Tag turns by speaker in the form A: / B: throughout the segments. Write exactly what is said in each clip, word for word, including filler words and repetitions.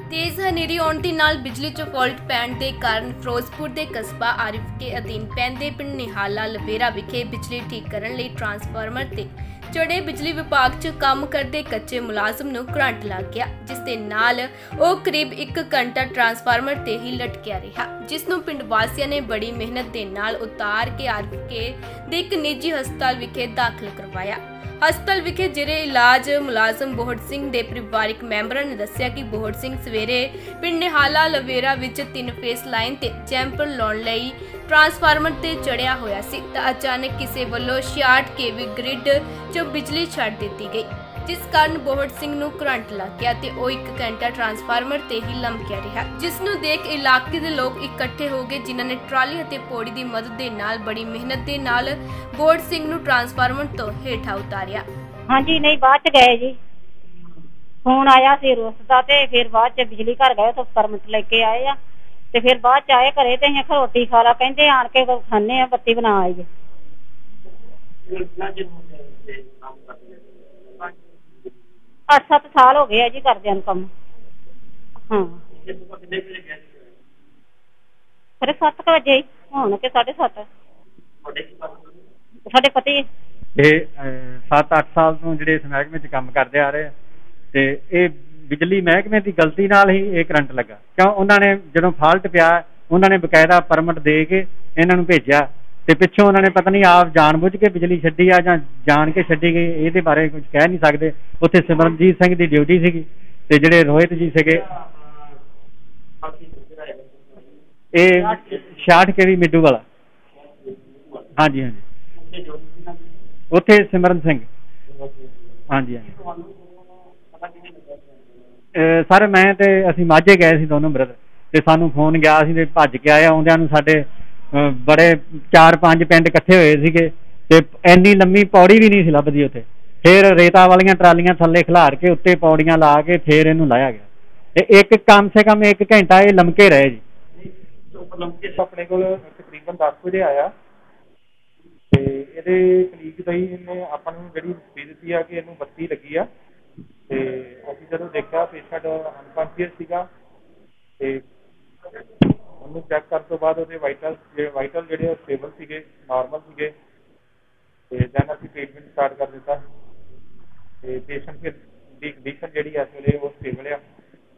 A: तेज हनेरी आउण दे नाल बिजली च फॉल्ट पैण दे कारण फिरोजपुर के कस्बा आरिफ के अधीन पैंदे पिंड निहाला लवेरा विखे बिजली ठीक करन लई ट्रांसफार्मर ते चढ़े बिजली विभाग च काम करते कच्चे मुलाजम नूं करंट लग गया, जिस दे नाल ओह करीब एक घंटा ट्रांसफार्मर ते ही लटकिया रहा, जिस नूं पिंड वासियां ने बड़ी मेहनत दे नाल उतार के आरिफ के दे एक निजी हस्पताल विखे दाखिल करवाया। हस्पताल विखे जेरे इलाज मुलाजम बोहड़ सिंह दे परिवारिक मैंबरां ने दस्सिया कि बोहड़ सिंह सवेरे पिंड निहाला लवेरा विच तीन फेस लाइन ते जैंपर लाउण लई ट्रांसफार्मर ते चढ़िया होया सी तां अचानक किसी वल्लों छियासठ केवी ग्रिड च बिजली छड्ड दित्ती गई, जिस कारण बोहड़ सिंह नूं करंट लग गया ते ओह एक घंटा ट्रांसफार्मर ते ही लमकिया रहा, जिस नूं देख इलाके दे लोग इकट्ठे हो गए, जिन्हां ने ट्राली अते पौड़ी दी मदद दे नाल बड़ी मेहनत दे नाल बोहड़ सिंह नूं ट्रांसफार्मर तो हेठा उतारिया।
B: हाँ जी, नहीं बाद च गए जी, फोन आया सी रोस दा ते फिर बाद च बिजली घर गए तो परमिट लेके आए आ ते फिर बाद च आए घरे ते असीं रोटी खा ला, कहंदे आण के खाने आ बत्ती बना आई जी। अठ सत्त साल हो गए जी करदे न काम। हाँ साढ़े सत्त बजे होण के साढ़े सत्त साढ़े पति
C: सत्त अठ साल तो जिहड़े इस महकमे च काम करते आ रहे ते ये बिजली महकमे की गलती नाल ही ये करंट लगा, क्यों उन्होंने जो फॉल्ट पिया उन्होंने बकायदा परमिट दे के इन्हों भेजा ते पिछों उन्होंने पता नहीं आप जानबूझ के बिजली छड्डी आ जां जान के छड्डी गई, ये बारे कुछ कह नहीं सकते। उत्थे सिमरनजीत सिंह की ड्यूटी सी ते जिहड़े रोहित जी सीगे छियासठ के भी मिड्डू वाला। हाँ जी हाँ जी उत्थे सिमरन सिंह। हाँ जी हाँ जी सर मैं ते असीं माझे गए सी दोनों ब्रदर ते सानू फोन गया सी ते भज के आए, आउंदियां नूं साडे बड़े चार पांच पिंड इकट्ठे होए सीगे ते इन्नी लम्मी पौड़ी भी नहीं सी लभदी उत्थे, फिर रेता वालियां ट्रालियां थल्ले खिलार के उत्ते पौड़ियां ला के फिर इहनूं लाया गया ते एक कम से कम एक घंटा ये लमके रहे जी।
D: अपने को तकरीबन दस बजे आया ते इहदे कलीग दा ही इहने आपां नूं जिहड़ी रसीद दित्ती आ कि इहनूं बत्ती लगी आ ते असीं जदों देखिया पेशेंट अनकॉन्शियस सीगा ते ਉਹਨੂੰ ਚੈੱਕ ਕਰਨ ਤੋਂ ਬਾਅਦ ਉਹਦੇ ਵਾਈਟਲ ਵਾਈਟਲ ਜਿਹੜੇ ਸਟੇਬਲ ਸੀਗੇ, ਨਾਰਮਲ ਸੀਗੇ ਤੇ ਦੈਨ ਅਸੀਂ ਟ੍ਰੀਟਮੈਂਟ ਸਟਾਰਟ ਕਰ ਦਿੱਤਾ ਤੇ ਪੇਸ਼ੈਂਟ ਦੀ ਕੰਡੀਸ਼ਨ ਜਿਹੜੀ ਇਸ ਵੇਲੇ ਉਹ ਸਟੇਬਲ ਆ।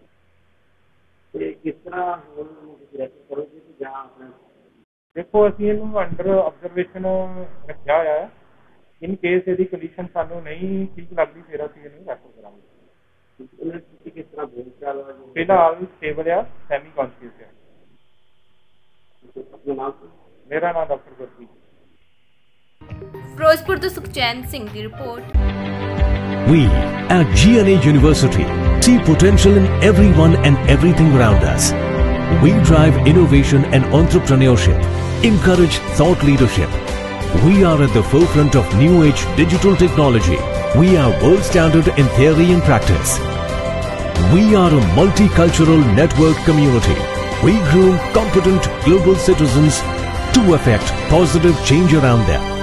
D: ਤੇ ਕਿਸ ਤਰ੍ਹਾਂ ਹੋਰ ਤੁਸੀਂ ਰੈਫਰ ਕਰੋਗੇ ਕਿ ਜਾਂ ਆਪਣਾ ਦੇਖੋ ਅਸੀਂ ਇਹਨੂੰ ਅੰਡਰ ਆਬਜ਼ਰਵੇਸ਼ਨ ਰੱਖਿਆ ਹੋਇਆ ਹੈ, ਇਨ ਕੇਸ ਇਹਦੀ ਕੰਡੀਸ਼ਨ ਸਾਨੂੰ ਨਹੀਂ ਠੀਕ ਲੱਗਦੀ ਫਿਰ ਅਸੀਂ ਇਹਨੂੰ ਰੈਫਰ ਕਰਾਂਗੇ। ਤੁਸੀਂ ਕਿਸ ਤਰ੍ਹਾਂ ਬੋਲ ਚਾਲ ਫਿਲਹਾਲ ਸਟੇਬਲ ਆ, ਸੈਮੀ ਕੌਨਸ਼ੀਅਸ ਆ। मेरा नाम डॉक्टर गुरप्रीत।
A: फिरोजपुर तो सुखचैन सिंह की report.
E: We at G N A University see potential in everyone and everything around us. We drive innovation and entrepreneurship, encourage thought leadership. We are at the forefront of new age digital technology. We are world standard in theory and practice. We are a multicultural network community. We groom competent global citizens to effect positive change around them.